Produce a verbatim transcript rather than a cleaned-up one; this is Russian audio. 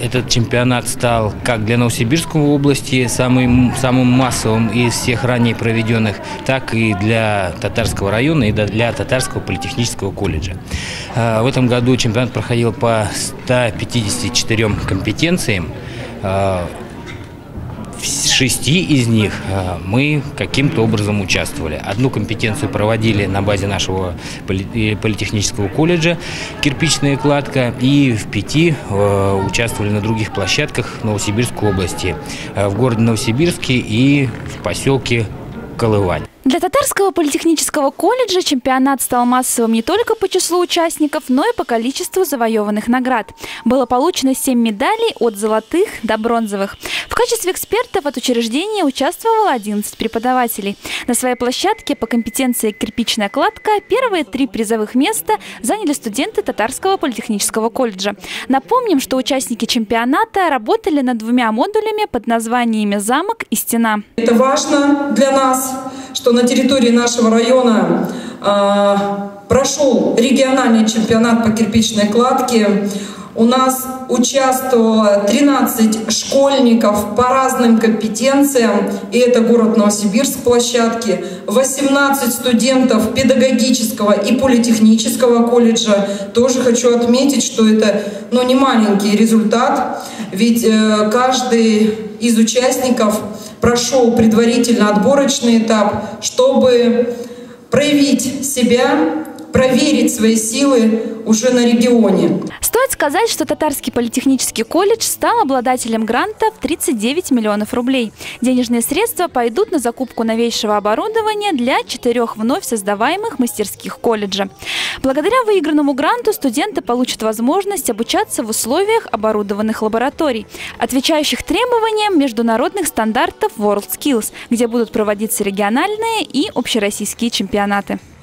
этот чемпионат стал как для Новосибирской области самым, самым массовым из всех ранее проведенных, так и для Татарского района и для Татарского политехнического колледжа. В этом году чемпионат проходил по ста пятидесяти четырём компетенциям. В шести из них мы каким-то образом участвовали. Одну компетенцию проводили на базе нашего политехнического колледжа «Кирпичная кладка», и в пяти участвовали на других площадках Новосибирской области, в городе Новосибирске и в поселке Колывань. Для Татарского политехнического колледжа чемпионат стал массовым не только по числу участников, но и по количеству завоеванных наград. Было получено семь медалей от золотых до бронзовых. В качестве экспертов от учреждения участвовало одиннадцать преподавателей. На своей площадке по компетенции «Кирпичная кладка» первые три призовых места заняли студенты Татарского политехнического колледжа. Напомним, что участники чемпионата работали над двумя модулями под названиями «Замок» и «Стена». Это важно для нас, что на территории нашего района э, прошел региональный чемпионат по кирпичной кладке. У нас участвовало тринадцать школьников по разным компетенциям, и это город Новосибирск площадки, восемнадцать студентов педагогического и политехнического колледжа. Тоже хочу отметить, что это ну, не маленький результат, ведь э, каждый из участников прошел предварительно отборочный этап, чтобы проявить себя, проверить свои силы уже на регионе. Стоит сказать, что Татарский политехнический колледж стал обладателем гранта в тридцать девять миллионов рублей. Денежные средства пойдут на закупку новейшего оборудования для четырех вновь создаваемых мастерских колледжа. Благодаря выигранному гранту студенты получат возможность обучаться в условиях оборудованных лабораторий, отвечающих требованиям международных стандартов WorldSkills, где будут проводиться региональные и общероссийские чемпионаты.